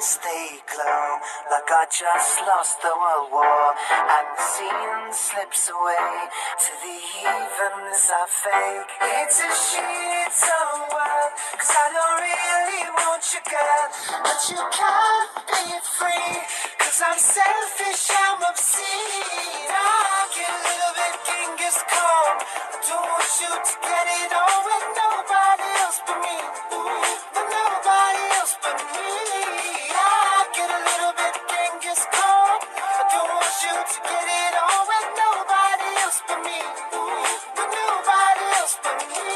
stay glow, like I just lost the world war, and the scene slips away to the heathens I fake. It's a shit-some world, 'cause I don't really want you, girl, but you can't be free, 'cause I'm selfish, I'm obscene. I get a little bit Genghis Khan. I don't want you to get it on with nobody else but me, but nobody else but me. I get a little bit Genghis Khan. I don't want you to get it on with nobody else but me, but nobody else but me.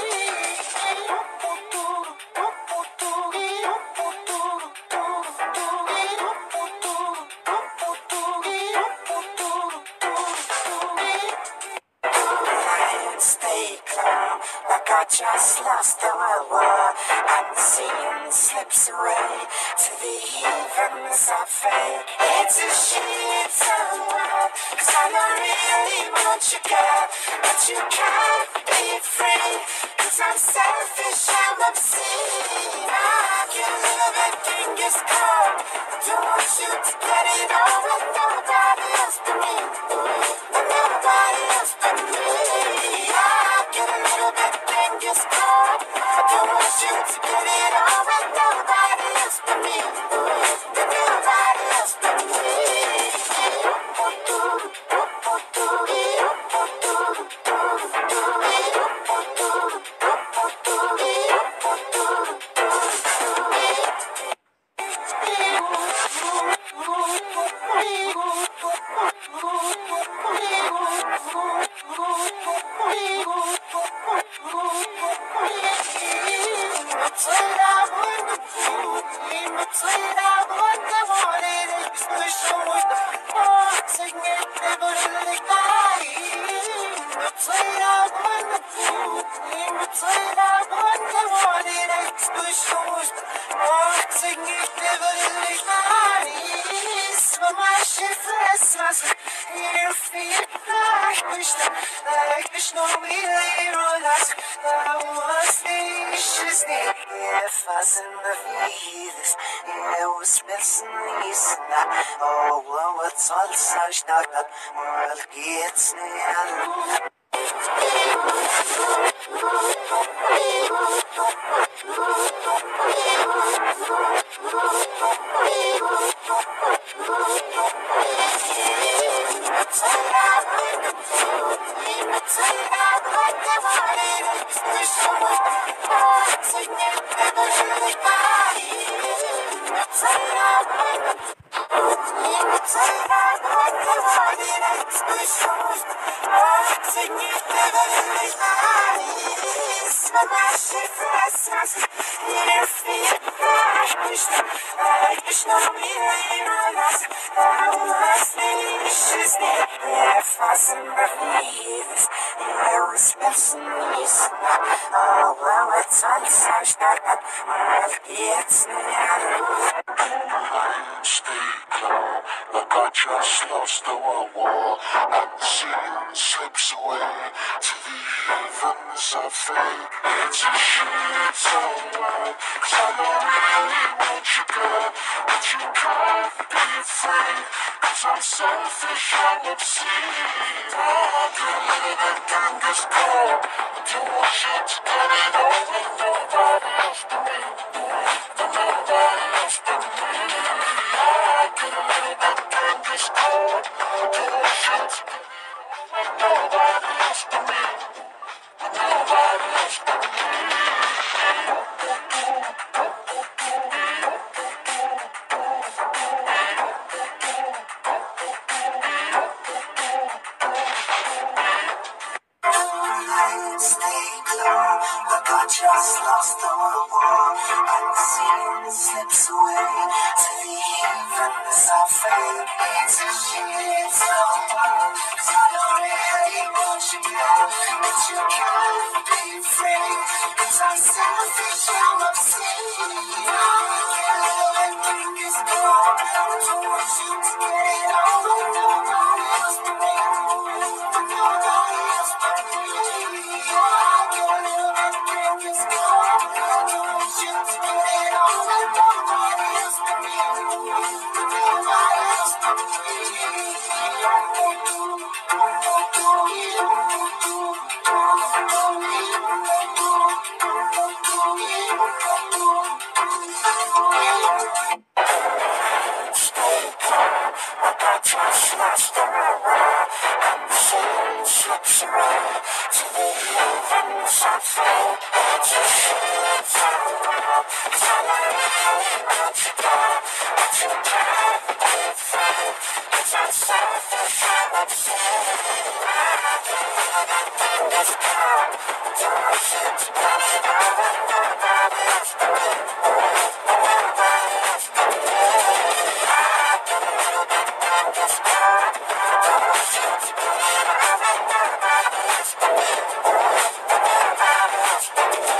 Stay calm, like I just lost the world war, and the scene slips away to the heathens I fake. It's a shit-some world, 'cause I don't really want you, girl, but you can't be free, 'cause I'm selfish, I'm obscene. I get a little bit Genghis Khan. I don't want you to get it on with nobody else but me, but nobody else but me. I get a little bit Genghis Khan. I don't want you to get it on with nobody else but me, but nobody else but me. Like I just lost the world war, and the scene slips away to the heathens I fake. It's a shit-some world, 'cause I don't really want you, girl, but you can't be free, 'cause I'm selfish, I'm obscene. I get a little bit Genghis Khan. I don't want you to get it on with nobody else but me, but nobody else but me. I get a little bit Genghis Khan. I don't want you to get it on with nobody else but me, but nobody else but me. Stay calm, like I just lost the world war, and the scene slips away to the heathens I fake. It's a shit-some world, 'cause I don't really want you, girl, but you can't be free, 'cause I'm selfish, I'm obscene. I get a little bit Genghis Khan. I don't want you to get it on with nobody else but me, but nobody else but me. I get a little bit Genghis Khan. I don't want you to get it on with nobody else but me. Stay calm, like I just lost the real world, and the sun slips away to the heavens I fade. It's a shit so world, 'cause I don't really want you down, but you can't be afraid, 'cause I'm selfish, I'm upset. I can hear the fingers come, don't want you to get it over, nobody else but me, nobody else but me. I get a little bit fingers come, don't want you to get it over, nobody else but me, nobody else but me.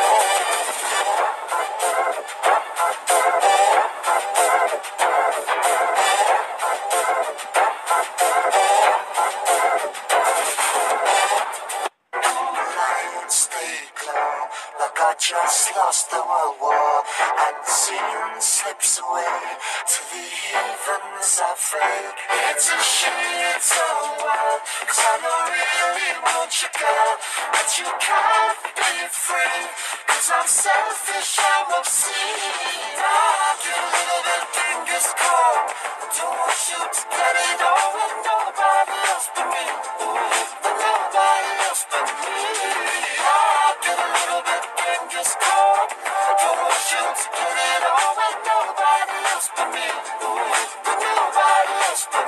Stay calm, like I just lost the world war, and the scene slips away to the heathens I fade. It's a shit so wild, 'cause I don't really want you, girl, but you can't be free, 'cause I'm selfish, I'm obscene. I get a little bit fingers cold, don't want you to get it on with nobody else but me, but nobody else but me. I get a little bit fingers cold, don't want you to get it on with nobody else but me, but nobody else but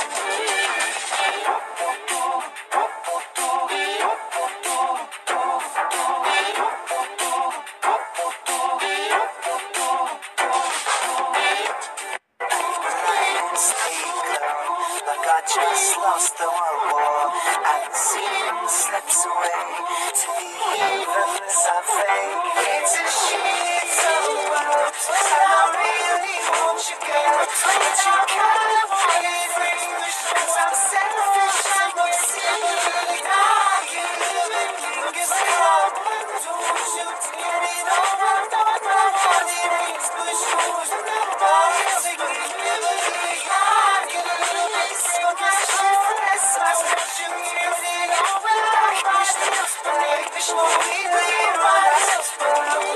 like I just lost the world war, and the scene slips away to the heathens I fade. It's a shit so wild, 'cause I don't really want you, girl, but you can't be free, 'cause I'm selfish, I'm obscene. I get a little bit fingers cold, don't want you to get it over, nobody else but yours, nobody else but me. I get a little bit fingers cold, I want you to get it over, nobody else but me. Wish more deeply, nobody else but me.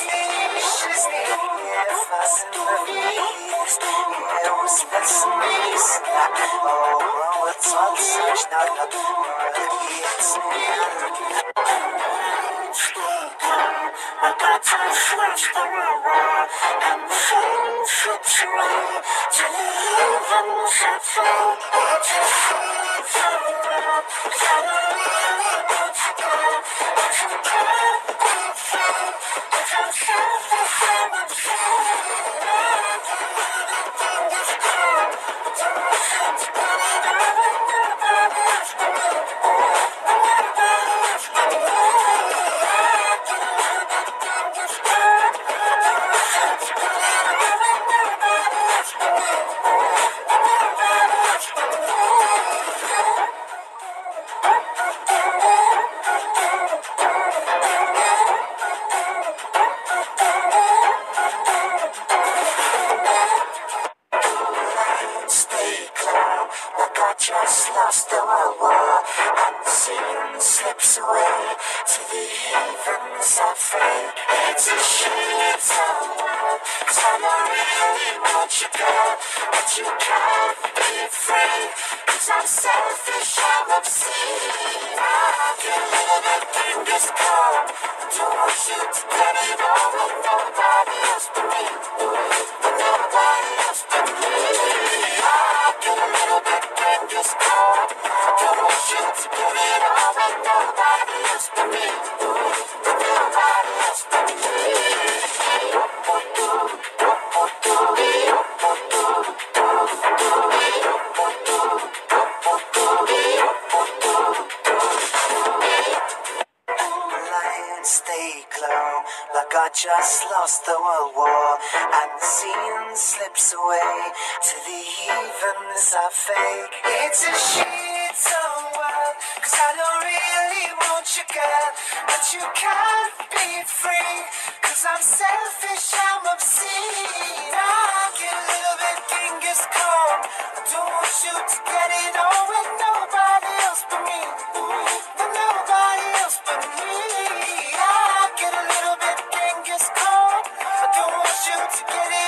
Yeah, fussing with me, yeah, it was messing me. Oh, well, it's all such not it's like I just lost the real world, and the sun slips away to the heathens I fade. It's a shit so wild, 'cause I don't really want you, girl, but you can't be free, 'cause I'm selfish, I'm obsessed. Fingers cold, don't want you to get it over, nobody else but me, nobody else but me. Stay calm, like I just lost the world war, and the scene slips away to the heathens I fade. It's a shit so wild, 'cause I don't really want you, girl, but you can't be free, 'cause I'm selfish, I'm obscene. I get a little bit fingers cold, don't want you to get it on with nobody else but me, but nobody else but me. I get a little bit fingers cold, don't want you to get it on with nobody else but me, but nobody else but me. Stay calm, like I just lost the world war, and the scene slips away to the heathens I fade. It's a shit so wild, 'cause I don't really want you, girl, but you can't be free, 'cause I'm selfish, I'm obscene. I get a little bit fingers cold, I don't want you to get it on with nobody else but me, but nobody else but me. I get a little bit fingers cold, I don't want you to get it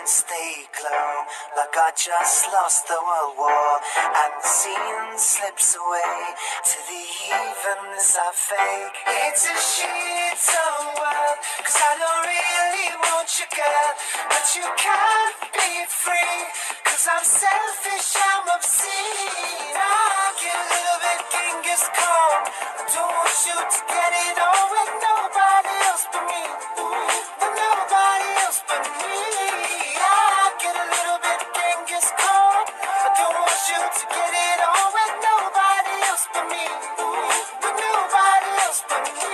stay glow, like I just lost the world war, and the scene slips away to the evenness I fake. It's a shit-on world, 'cause I don't really want you, girl, but you can't be free, 'cause I'm selfish, I'm obscene. I get a little bit Genghis Khan. I don't want you to get it on with nobody else but me, with nobody else but me. I get a little bit Genghis Khan. I don't want you to get it on with nobody else but me, with nobody else but me.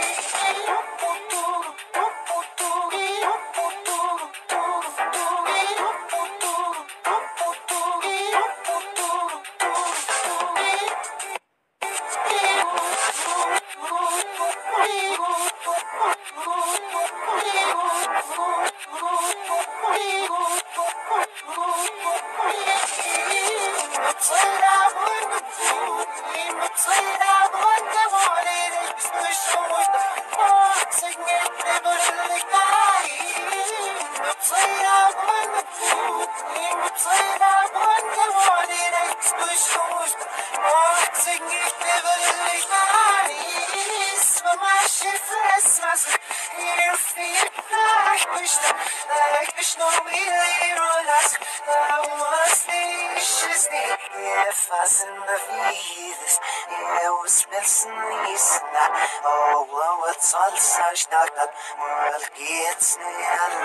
Fassen vidas, eu espesso nisso. Oh, what's all such that well gets me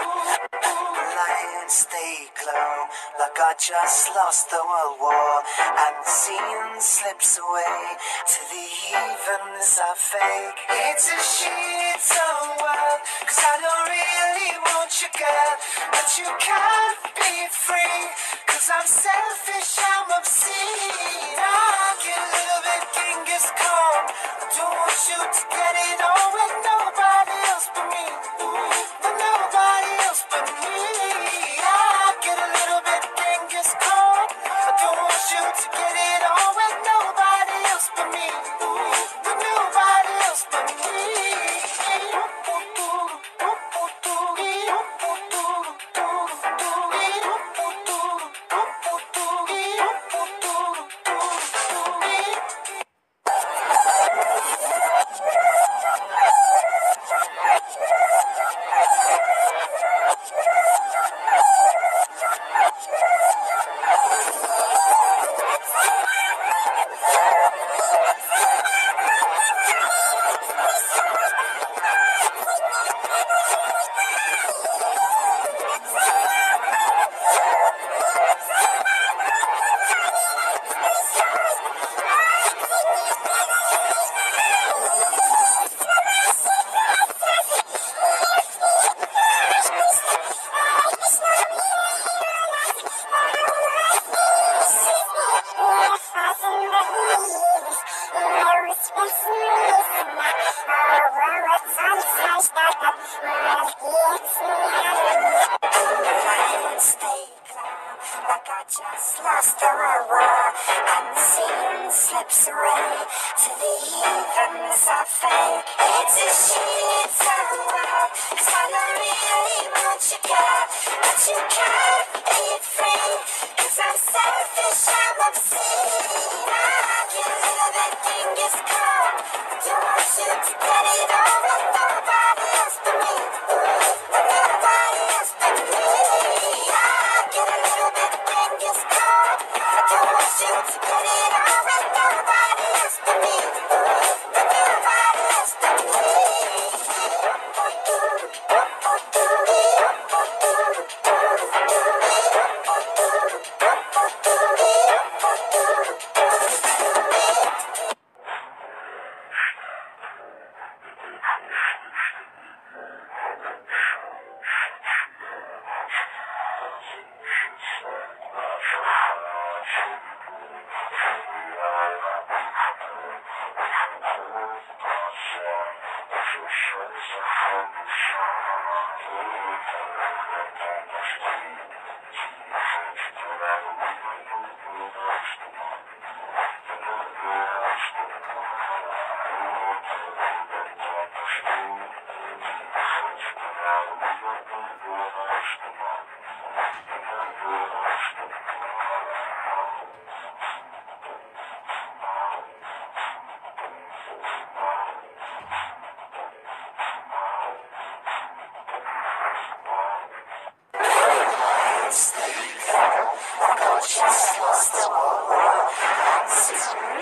lying stay glow, like I just lost the world war, and the scene slips away to the evenness I fake. It's a shit-on world, 'cause I don't really want you, girl, but you can't be free, 'cause I'm selfish, I'm obscene. I get a little bit Genghis Khan. I don't want you to get it on with nobody else but me, with nobody else but me. I get a little bit Genghis Khan. I don't want you to get it on with nobody else but me, with nobody else but me. Just lost the world war, and the scene slips away to the evenness I fake. It's a shit-on world, 'cause I don't really want you, girl, but you can't be free, 'cause I'm selfish, I'm obscene. I get a little bit Genghis Khan. I don't want you to get it on with nobody else but me, with nobody else but me. I get a little bit Genghis Khan. I don't want you to get it on with nobody else but me, with nobody else but me.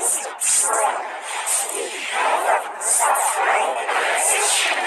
slips away to the heavens of fake. It's a shame.